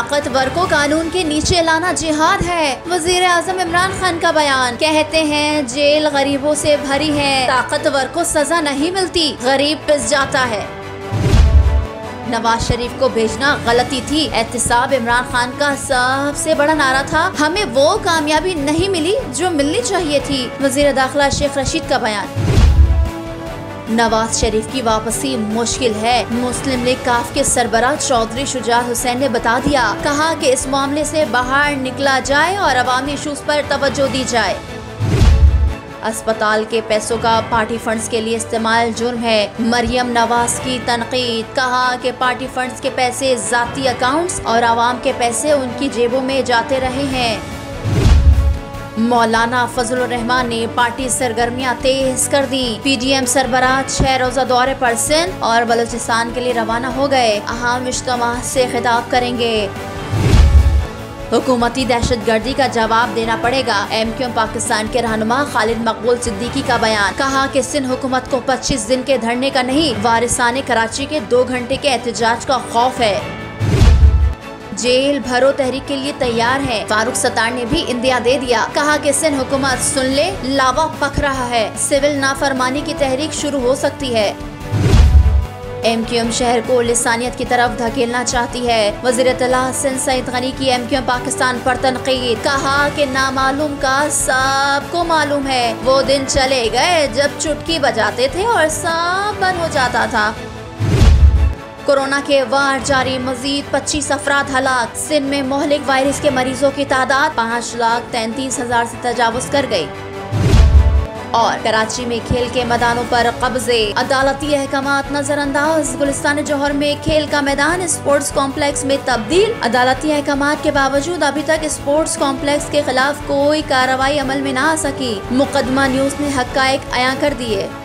ताकतवर को कानून के नीचे लाना जिहाद है। वजीर आजम इमरान खान का बयान, कहते हैं जेल गरीबों से भरी है, ताकतवर को सजा नहीं मिलती, गरीब पिस जाता है। नवाज शरीफ को भेजना गलती थी, एहतिसाब इमरान खान का सबसे बड़ा नारा था। हमें वो कामयाबी नहीं मिली जो मिलनी चाहिए थी। वजीर दाखिला शेख रशीद का बयान, नवाज शरीफ की वापसी मुश्किल है। मुस्लिम लीग काफ के सरबराह चौधरी शुजात हुसैन ने बता दिया, कहा कि इस मामले से बाहर निकला जाए और अवामी इशूज पर तवज्जो दी जाए। अस्पताल के पैसों का पार्टी फंड्स के लिए इस्तेमाल जुर्म है। मरियम नवाज की तनकीद, कहा कि पार्टी फंड्स के पैसे जाती अकाउंट्स और आवाम के पैसे उनकी जेबों में जाते रहे हैं। मौलाना फजलुर रहमान ने पार्टी सरगर्मियां तेज कर दी। पीडीएम सरबराह 6 रोजा दौरे पर सिंध और बलूचिस्तान के लिए रवाना हो गए। अहम इज्तिमा से खिताब करेंगे। हुकूमती दहशतगर्दी का जवाब देना पड़ेगा। एमक्यूएम पाकिस्तान के रहनुमा खालिद मकबूल सिद्दीकी का बयान, कहा कि सिंध हुकूमत को 25 दिन के धरने का नहीं, वारिसाने कराची के 2 घंटे के एहतजाज का खौफ है। जेल भरो तहरीक के लिए तैयार है। फारूक सत्तार ने भी इंदिया दे दिया, कहा कि सिंध हुकूमत सुन ले, लावा पक रहा है, सिविल नाफरमानी की तहरीक शुरू हो सकती है। एमक्यूएम शहर को लिसानियत की तरफ धकेलना चाहती है। वजीर इत्तला सिंध सईद गनी की एमक्यूएम पाकिस्तान पर तनकीद, कहा कि नामालूम का सबको मालूम है। वो दिन चले गए जब चुटकी बजाते थे और सब बंद हो जाता था। कोरोना के वार जारी, मजीद 25 अफराद हलाक। सिंध में मोहलिक वायरस के मरीजों की तादाद 5,33,000 से तजावुज कर गई। और कराची में खेल के मैदानों पर कब्जे, अदालती अहकामात नजरअंदाज। गुलिस्तान जौहर में खेल का मैदान स्पोर्ट्स कॉम्प्लेक्स में तब्दील। अदालती अहकामात के बावजूद अभी तक स्पोर्ट्स कॉम्प्लेक्स के खिलाफ कोई कार्रवाई अमल में न आ सकी। मुकदमा न्यूज ने हकायक अयां कर दिए।